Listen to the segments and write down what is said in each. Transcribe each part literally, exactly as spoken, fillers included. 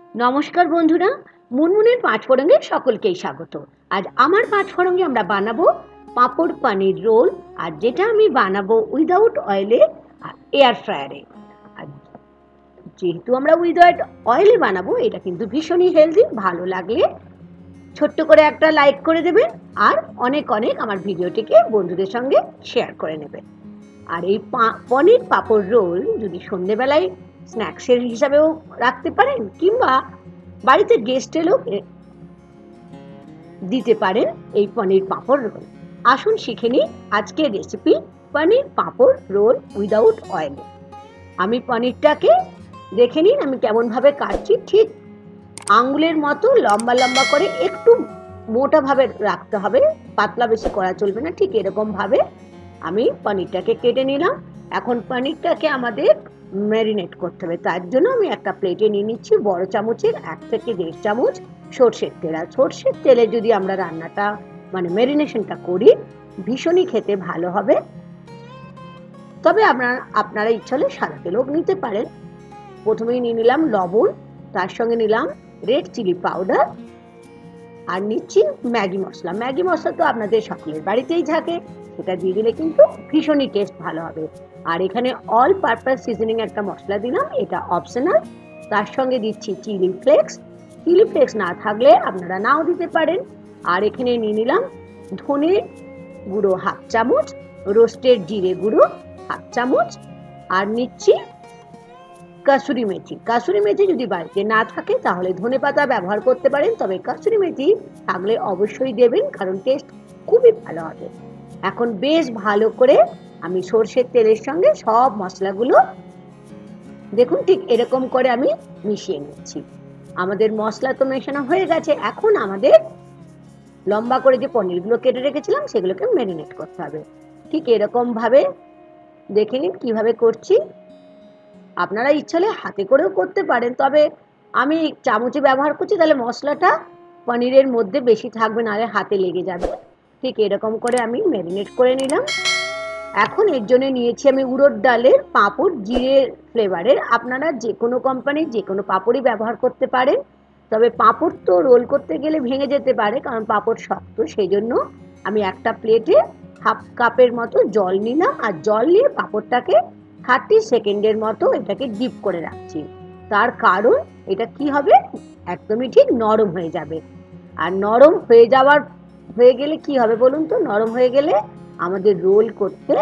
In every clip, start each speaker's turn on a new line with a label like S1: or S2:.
S1: নমস্কার বন্ধুরা, মুনমুনের পাঁচফোড়নে সকলকেই স্বাগত। আজ আমার পাঁচফোড়নে আমরা বানাবো পাঁপড় পানির রোল, আর যেটা আমি বানাবো উইদাউট অয়েলে আর এয়ার ফ্রায়ারে। আর যেহেতু আমরা উইদাউট অয়েলে বানাবো, এটা কিন্তু ভীষণই হেলদি। ভালো লাগলে ছোট্ট করে একটা লাইক করে দেবেন, আর অনেক অনেক আমার ভিডিওটিকে বন্ধুদের সঙ্গে শেয়ার করে নেবেন। আর এই পনির পাঁপড় রোল যদি সন্ধেবেলায় স্ন্যাক্সের হিসাবেও রাখতে পারেন, কিংবা বাড়িতে গেস্ট এলেও দিতে পারেন এই পনির পাঁপড় রোল। আসুন শিখে নিই আজকের recipe paneer papad roll without oil. আমি পনিরটাকে দেখে নিন আমি কেমনভাবে কাটছি। ঠিক আঙ্গুলের মতো লম্বা লম্বা করে, একটু মোটাভাবে রাখতে হবে, পাতলা বেশি করা চলবে না। ঠিক এরকম ভাবে আমি পনিরটাকে কেটে নিলাম। এখন পনিরটাকে আমাদের ম্যারিনেট করতে হবে। তার জন্য আমি একটা প্লেটে নিয়ে নিচ্ছি বড় চামচের এক থেকে দেড় চামচ সর্ষের তেল। আর সর্ষের তেলে যদি আমরা রান্নাটা মানে ম্যারিনেশনটা করি, ভীষণই খেতে ভালো হবে। তবে আপনারা আপনারা ইচ্ছা হলে সাদা তেলও নিতে পারেন। প্রথমেই নিয়ে নিলাম লবণ, তার সঙ্গে নিলাম রেড চিলি পাউডার, আর নিচ্ছি ম্যাগি মশলা। ম্যাগি মশলা তো আপনাদের সকলের বাড়িতেই থাকে, সেটা দিয়ে দিলে কিন্তু ভীষণই টেস্ট ভালো হবে। আর এখানে অল পারপাস সিজনিং একটা মশলা দিলাম, এটা অপশনাল। তার সঙ্গে দিচ্ছি চিলি ফ্লেক্স। চিলি ফ্লেক্স না থাকলে আপনারা নাও দিতে পারেন। আর এখানে নিয়ে নিলাম ধনে গুঁড়ো হাফ চামচ, রোস্টেড জিরে গুঁড়ো হাফ চামচ, আর নিচ্ছি কাসুরি মেথি। কাসুরি মেথি যদি বাড়িতে না থাকে তাহলে ধনে পাতা ব্যবহার করতে পারেন, তবে কাসুরি মেথি থাকলে অবশ্যই দেবেন, কারণ টেস্ট খুবই ভালো হবে। এখন বেশ ভালো করে আমি সর্ষের তেলের সঙ্গে সব মশলাগুলো দেখুন ঠিক এরকম করে আমি মিশিয়ে নিচ্ছি। আমাদের মশলা তো মেশানো হয়ে গেছে। এখন আমাদের লম্বা করে যে পনিরগুলো কেটে রেখেছিলাম সেগুলোকে ম্যারিনেট করতে হবে। ঠিক এরকম ভাবে দেখে নিন কিভাবে করছি। আপনারা ইচ্ছা হলে হাতে করেও করতে পারেন, তবে আমি চামচে ব্যবহার করছি, তাহলে মশলাটা পনিরের মধ্যে বেশি থাকবে, নাহলে হাতে লেগে যাবে। ঠিক এরকম করে আমি ম্যারিনেট করে নিলাম। এখন এর জন্য নিয়েছি আমি উড়দ ডালের পাঁপড়, জিরে ফ্লেভারের। আপনারা যে কোনো কোম্পানির যে কোনো পাঁপড়ই ব্যবহার করতে পারেন, তবে পাঁপড় তো রোল করতে গেলে ভেঙে যেতে পারে, কারণ পাঁপড় শক্ত। সেই জন্য আমি একটা প্লেটে হাফ কাপের মতো জল নিলাম, আর জল নিয়ে পাঁপড়টাকে থার্টি সেকেন্ডের মতো এটাকে ডিপ করে রাখছি। তার কারণ এটা কি হবে, একদমই ঠিক নরম হয়ে যাবে। আর নরম হয়ে যাওয়ার হয়ে গেলে কি হবে বলুন তো, নরম হয়ে গেলে আমাদের রোল করতে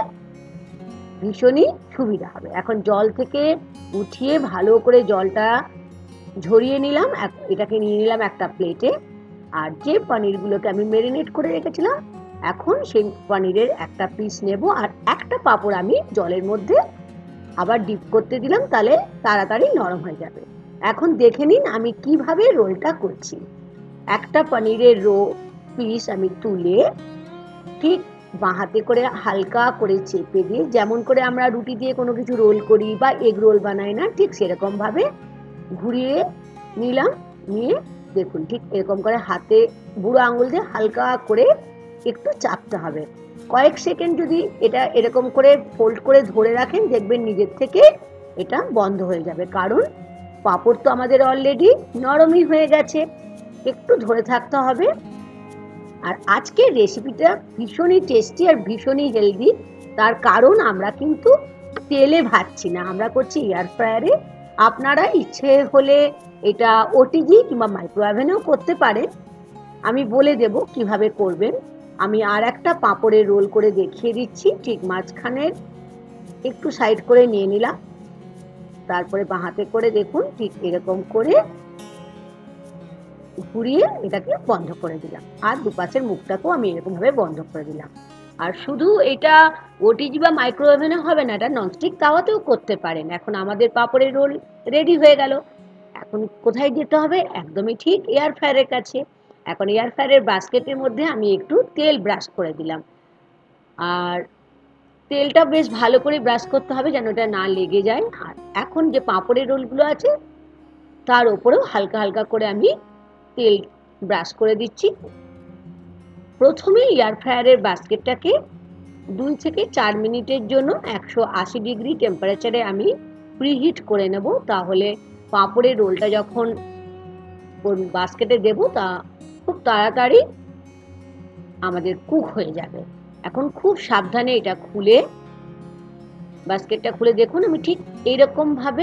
S1: ভীষণই সুবিধা হবে। এখন জল থেকে উঠিয়ে ভালো করে জলটা ঝরিয়ে নিলাম, এটাকে নিয়ে নিলাম একটা প্লেটে। আর যে পনিরগুলোকে আমি ম্যারিনেট করে রেখেছিলাম, এখন সেই পনিরের একটা পিস নেব, আর একটা পাঁপড় আমি জলের মধ্যে আবার ডিপ করতে দিলাম, তাহলে তাড়াতাড়ি নরম হয়ে যাবে। এখন দেখে নিন আমি কিভাবে রোলটা করছি। একটা পনিরের রো পিস আমি তুলে ঠিক বাঁ হাতে করে হালকা করে চেপে দিয়ে, যেমন করে আমরা রুটি দিয়ে কোনো কিছু রোল করি বা এগ রোল বানাই না, ঠিক সেরকম ভাবে ঘুরিয়ে নিলাম। নিয়ে দেখুন ঠিক এরকম করে হাতে বুড়ো আঙুল দিয়ে হালকা করে একটু চাপতে হবে। কয়েক সেকেন্ড যদি এটা এরকম করে ফোল্ড করে ধরে রাখেন, দেখবেন নিজের থেকে এটা বন্ধ হয়ে যাবে, কারণ পাঁপড় তো আমাদের অলরেডি নরমই হয়ে গেছে। একটু ধরে থাকতে হবে। আর আজকের রেসিপিটা ভীষণই টেস্টি আর ভীষণই হেলদি। তার কারণ আমরা কিন্তু তেলে ভাজছি না, আমরা করছি এয়ার ফ্রায়ারে। আপনারা ইচ্ছে হলে এটা ওটিজি কিংবা মাইক্রোওভেনেও করতে পারেন। আমি বলে দেব কিভাবে করবেন। আমি আর একটা পাঁপড়ের রোল করে দেখিয়ে দিচ্ছি। ঠিক মাঝখানের একটু সাইড করে নিয়ে নিলাম, তারপরে বাঁ হাতে করে দেখুন ঠিক এরকম করে ঘুরিয়ে এটাকে বন্ধ করে দিলাম, আর দুপাশের মুখটাকেও আমি এরকম ভাবে বন্ধ করে দিলাম। আর শুধু এটা ওটিজি বা মাইক্রোওভেনে হবে না, এটা ননস্টিক তাওয়াতেও করতে পারেন। এখন আমাদের পাঁপড়ের রোল রেডি হয়ে গেল। এখন কোথায় যেতে হবে, একদমই ঠিক এয়ার ফ্রায়ারের কাছে। এখন এয়ার ফ্রায়ারের বাস্কেটের মধ্যে আমি একটু তেল ব্রাশ করে দিলাম, আর তেলটা বেশ ভালো করে ব্রাশ করতে হবে যেন এটা না লেগে যায়। আর এখন যে পাঁপড়ের রোলগুলো আছে তার উপরেও হালকা হালকা করে আমি তেল ব্রাশ করে দিচ্ছি। প্রথমে এয়ার ফ্রায়ারের বাস্কেটটাকে দুই থেকে চার মিনিটের জন্য একশো আশি ডিগ্রি টেম্পারেচারে আমি প্রিহিট করে নেব। তাহলে পাঁপড়ের রোলটা যখন বাস্কেটে দেবো তা খুব তাড়াতাড়ি আমাদের কুক হয়ে যাবে। এখন খুব সাবধানে এটা খুলে, বাস্কেটটা খুলে দেখুন আমি ঠিক এইরকম ভাবে,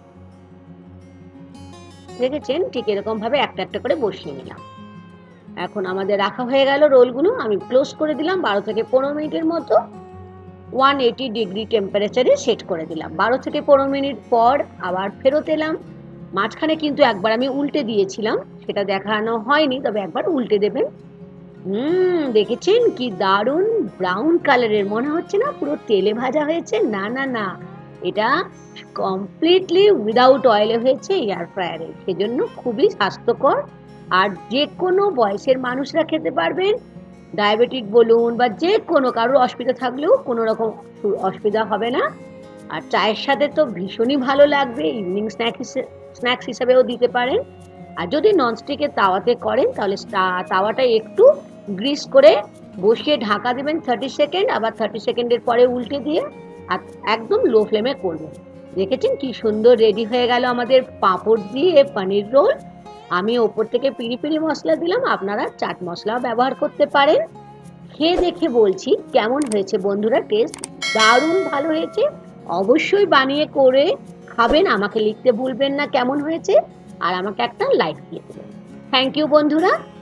S1: দেখেছেন, ঠিক এরকম ভাবে একটা একটা করে বসিয়ে নিলাম। এখন আমাদের রাখা হয়ে গেল রোলগুলো। আমি ক্লোজ করে দিলাম, বারো থেকে পনেরো মিনিটের মতো ওয়ান এইটি ডিগ্রি টেম্পারেচারে সেট করে দিলাম। বারো থেকে পনেরো মিনিট পর আবার ফেরত এলাম। মাঝখানে কিন্তু একবার আমি উল্টে দিয়েছিলাম, সেটা দেখানো হয়নি, তবে একবার উল্টে দেবেন। হুম দেখেছেন কি দারুণ ব্রাউন কালারের, মনে হচ্ছে না পুরো তেলে ভাজা হয়েছে? না না না, এটা কমপ্লিটলি উইদাউট অয়েলে হয়েছে এয়ার ফ্রায়ারে, সেজন্য খুবই স্বাস্থ্যকর। আর যে কোনো বয়সের মানুষরা খেতে পারবেন, ডায়াবেটিক বলুন বা যে কোনো কারোর অসুবিধা থাকলেও কোনো রকম অসুবিধা হবে না। আর চায়ের সাথে তো ভীষণই ভালো লাগবে, ইভিনিং স্ন্যাক স্ন্যাক্স হিসাবেও দিতে পারেন। আর যদি ননস্টিকের তাওয়াতে করেন তাহলে তাওয়াটা একটু গ্রিস করে বসিয়ে ঢাকা দেবেন থার্টি সেকেন্ড, আবার থার্টি সেকেন্ডের পরে উল্টে দিয়ে আর একদম লো ফ্লেমে করবেন। দেখেছেন কি সুন্দর রেডি হয়ে গেল আমাদের পাঁপড় দিয়ে পনির রোল। আমি ওপর থেকে পিরি পিরি মশলা দিলাম, আপনারা চাট মশলাও ব্যবহার করতে পারেন। খেয়ে দেখে বলছি কেমন হয়েছে বন্ধুরা, টেস্ট দারুণ ভালো হয়েছে। অবশ্যই বানিয়ে করে খাবেন, আমাকে লিখতে ভুলবেন না কেমন হয়েছে, আর আমাকে একটা লাইক দিয়ে দেবেন। থ্যাংক ইউ বন্ধুরা।